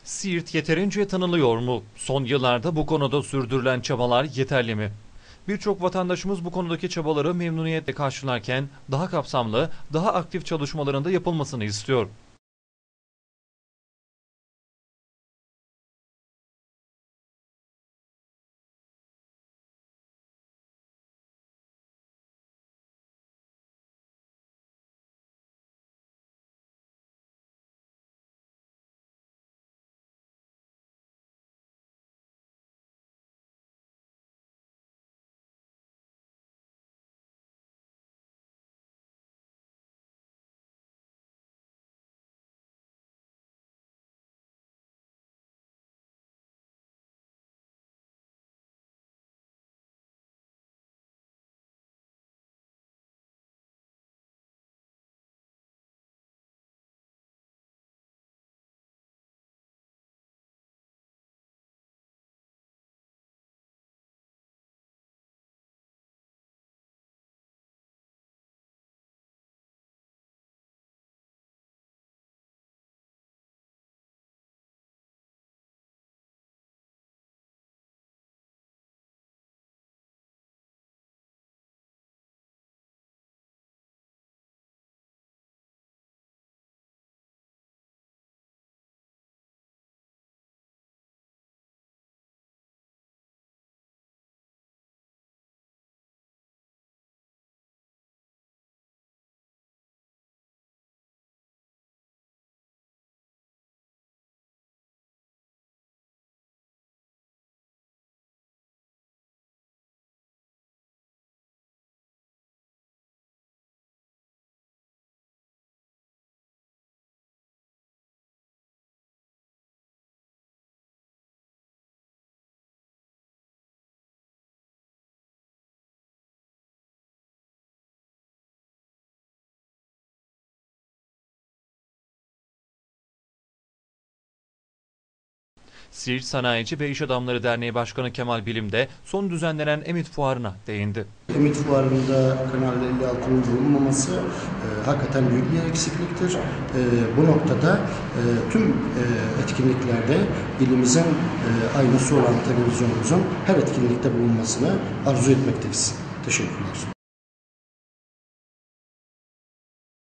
Siirt yeterince tanınıyor mu? Son yıllarda bu konuda sürdürülen çabalar yeterli mi? Birçok vatandaşımız bu konudaki çabaları memnuniyetle karşılarken daha kapsamlı, daha aktif çalışmaların da yapılmasını istiyor. Siirt Sanayici ve İş Adamları Derneği Başkanı Kemal Bilim de son düzenlenen Emit Fuarı'na değindi. Emit Fuarı'nda Kanal 56'nın bulunmaması hakikaten büyük bir eksikliktir. Bu noktada tüm etkinliklerde ilimizin aynısı olan televizyonumuzun her etkinlikte bulunmasını arzu etmekteyiz. Teşekkürler.